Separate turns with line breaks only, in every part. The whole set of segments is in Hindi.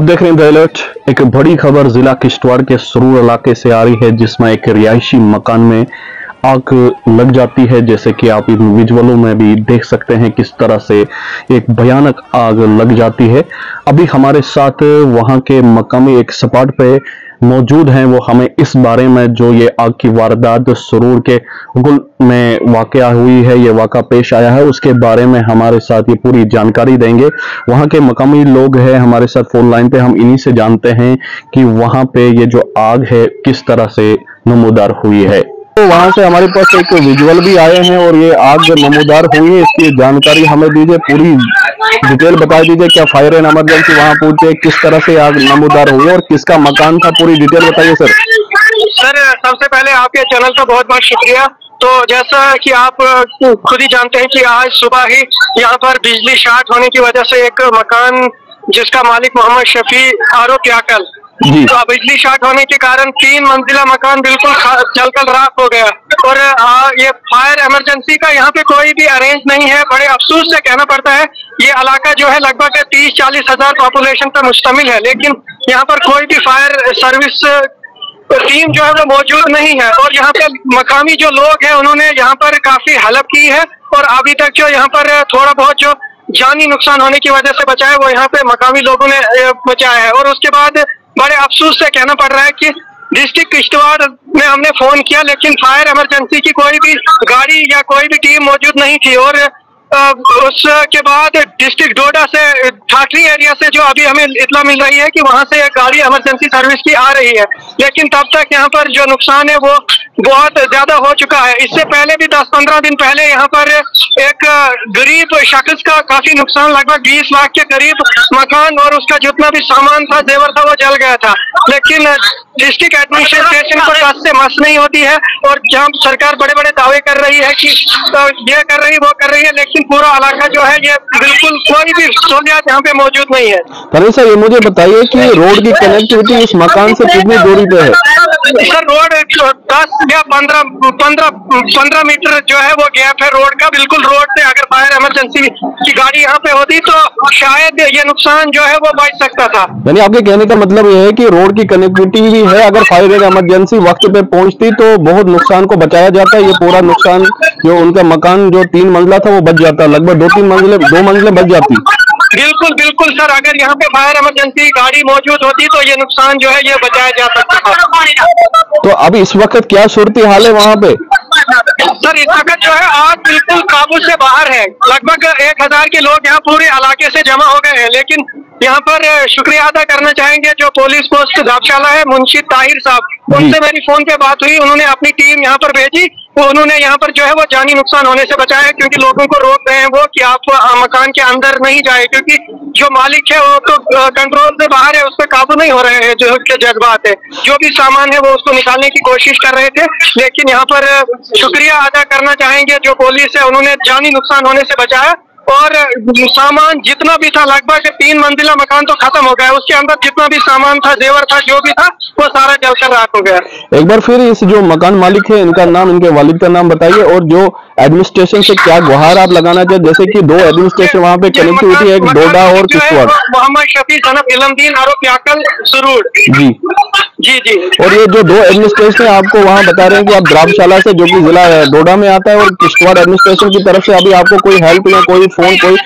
देख रहे हैं द अलर्ट। एक बड़ी खबर जिला किश्तवाड़ के सरूर इलाके से आ रही है, जिसमें एक रिहायशी मकान में आग लग जाती है। जैसे कि आप इन विजुअलों में भी देख सकते हैं किस तरह से एक भयानक आग लग जाती है। अभी हमारे साथ वहां के मकामी एक स्पॉट पे मौजूद हैं, वो हमें इस बारे में जो ये आग की वारदात सरूर के गुल में वाकया हुई है, ये वाकया पेश आया है, उसके बारे में हमारे साथ ये पूरी जानकारी देंगे। वहां के मकामी लोग हैं हमारे साथ फोन लाइन पे, हम इन्हीं से जानते हैं कि वहां पे ये जो आग है किस तरह से नमूदार हुई है। तो वहां से हमारे पास एक विजुअल भी आए हैं और ये आग नमूदार हुई है, इसकी जानकारी हमें दीजिए, पूरी डिटेल बता दीजिए। क्या फायर एंड इमरजेंसी वहां पहुंचे, किस तरह से आग नमूदार हुई और किसका मकान था, पूरी डिटेल बताइए सर।
सर सबसे पहले आपके चैनल का बहुत बहुत शुक्रिया। तो जैसा कि आप खुद ही जानते हैं कि आज सुबह ही यहाँ पर बिजली शॉर्ट होने की वजह से एक मकान जिसका मालिक मोहम्मद शफी आरोप याकल, तो बिजली शॉर्ट होने के कारण 3 मंजिला मकान बिल्कुल जलकर राख हो गया। और ये फायर इमरजेंसी का यहाँ पे कोई भी अरेंज नहीं है। बड़े अफसोस से कहना पड़ता है, ये इलाका जो है लगभग 30-40 हजार पॉपुलेशन पर मुश्तमिल है, लेकिन यहाँ पर कोई भी फायर सर्विस टीम जो है वो मौजूद नहीं है। और यहाँ पे मकामी जो लोग हैं उन्होंने यहाँ पर काफी हेल्प की है और अभी तक जो यहाँ पर थोड़ा बहुत जो जानी नुकसान होने की वजह से बचा है वो यहाँ पे मकामी लोगों ने बचाया है। और उसके बाद बड़े अफसोस से कहना पड़ रहा है कि डिस्ट्रिक्ट किश्तवाड़ में हमने फोन किया, लेकिन फायर इमरजेंसी की कोई भी गाड़ी या कोई भी टीम मौजूद नहीं थी। और उसके बाद डिस्ट्रिक्ट डोडा से ठाकरी एरिया से जो अभी हमें इत्तला मिल रही है कि वहां से एक गाड़ी इमरजेंसी सर्विस की आ रही है, लेकिन तब तक यहाँ पर जो नुकसान है वो बहुत ज्यादा हो चुका है। इससे पहले भी 10-15 दिन पहले यहाँ पर एक गरीब शख्स का काफी नुकसान, लगभग 20 लाख के करीब मकान और उसका जितना भी सामान था, जेवर था, वो जल गया था। लेकिन डिस्ट्रिक्ट एडमिनिस्ट्रेशन को टस से मस नहीं होती है और जहाँ सरकार बड़े बड़े दावे कर रही है कि ये कर रही वो कर रही है, लेकिन पूरा इलाका जो है ये बिल्कुल कोई भी सहूलियत यहाँ पे मौजूद नहीं है।
अरे सर ये मुझे बताइए कि रोड की कनेक्टिविटी इस मकान से कितनी दूरी पे है?
सर रोड 10 या 15 मीटर जो है वो गैप है रोड का। बिल्कुल रोड से अगर फायर इमरजेंसी की गाड़ी यहाँ पे होती तो शायद ये नुकसान जो है वो बच सकता था।
यानी आपके कहने का मतलब ये है कि रोड की कनेक्टिविटी भी है, अगर फायर एंड इमरजेंसी वक्त पे पहुंचती तो बहुत नुकसान को बचाया जाता है। ये पूरा नुकसान जो उनका मकान जो 3 मंजिला था वो बच जाता, लगभग 2 मंजिलें बच जाती।
बिल्कुल बिल्कुल सर, अगर यहाँ पे फायर इमरजेंसी गाड़ी मौजूद होती तो ये नुकसान जो है ये बचाया जा सकता था।
तो अब इस वक्त क्या सूरत हाल है वहाँ पे?
सर इस वक्त जो है आग बिल्कुल काबू से बाहर है। लगभग 1000 के लोग यहाँ पूरे इलाके से जमा हो गए हैं, लेकिन यहाँ पर शुक्रिया अदा करना चाहेंगे जो पुलिस पोस्ट धर्मशाला है, मुंशी ताहिर साहब, उनसे मेरी फोन पे बात हुई, उन्होंने अपनी टीम यहाँ पर भेजी। उन्होंने यहाँ पर जो है वो जानी नुकसान होने से बचाया, क्योंकि लोगों को रोक रहे हैं वो कि आप मकान के अंदर नहीं जाए, क्योंकि जो मालिक है वो तो कंट्रोल से बाहर है, उस पर काबू नहीं हो रहे हैं। जो उसके जज्बात है, जो भी सामान है वो उसको निकालने की कोशिश कर रहे थे, लेकिन यहाँ पर शुक्रिया अदा करना चाहेंगे जो पुलिस है, उन्होंने जानी नुकसान होने से बचाया। और सामान जितना भी था, लगभग 3 मंजिला मकान तो खत्म हो गया, उसके अंदर जितना भी सामान था, जेवर था, जो भी था, वो सारा जलकर राख हो गया।
एक बार फिर इस जो मकान मालिक है इनका नाम, इनके वालिद का नाम बताइए, और जो एडमिनिस्ट्रेशन से क्या गुहार आप लगाना चाहिए? जैसे कि 2 एडमिनिस्ट्रेशन वहाँ पे कनेक्टिविटी है, एक डोडा और किश्तवाड़।
मोहम्मद शफी सनफ इलमदीन आरोप याकल सरूर।
जी
जी जी।
और ये जो 2 एडमिनिस्ट्रेशन आपको वहाँ बता रहे हैं कि आप द्राबशाला से, जो कि जिला डोडा में आता है, और किश्तवाड़ एडमिनिस्ट्रेशन की तरफ से अभी आपको कोई हेल्प या कोई फोन कोई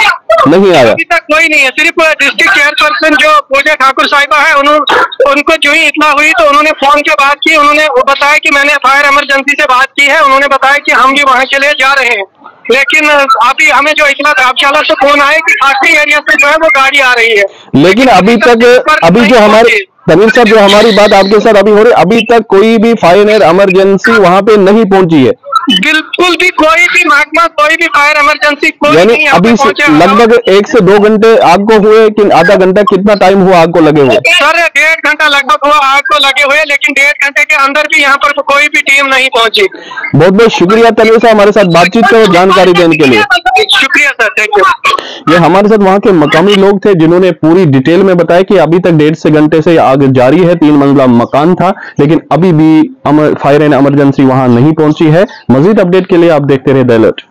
नहीं आया?
अभी तक कोई नहीं है। सिर्फ डिस्ट्रिक्ट चेयरपर्सन जो पूजा ठाकुर साहिबा है, उनको जो ही इतना हुई तो उन्होंने फोन के बात की, उन्होंने बताया कि मैंने फायर इमरजेंसी से बात की है, उन्होंने बताया कि हम भी वहाँ के लिए जा रहे हैं। लेकिन अभी हमें जो इतना द्राबशाला से फोन आया कि ठाकरी एरिया से जो है वो गाड़ी आ रही है,
लेकिन अभी तक अभी जो हमारे तमीर साहब, जो हमारी बात आपके साथ अभी हो रही, अभी तक कोई भी फायर एंड इमरजेंसी वहाँ पे नहीं पहुंची है?
बिल्कुल भी कोई भी महकमा, कोई भी फायर इमरजेंसी कोई
यानी
नहीं
अभी लगभग 1 से 2 घंटे आग को हुए कि आधा घंटा, कितना टाइम हुआ आग को लगे हुए?
सर 1.5 घंटा लगभग हुआ आग को लगे हुए, लेकिन 1.5 घंटे के अंदर भी यहाँ पर कोई भी टीम नहीं पहुंची।
बहुत बहुत शुक्रिया तमीर साहब हमारे साथ बातचीत कर जानकारी देने के लिए।
शुक्रिया सर, थैंक यू।
ये हमारे साथ वहाँ के मकामी लोग थे जिन्होंने पूरी डिटेल में बताया कि अभी तक 1.5 से घंटे से आग जारी है, 3 मंजिला मकान था, लेकिन अभी भी फायर एंड इमरजेंसी वहां नहीं पहुंची है। मजीद अपडेट के लिए आप देखते रहे द अलर्ट।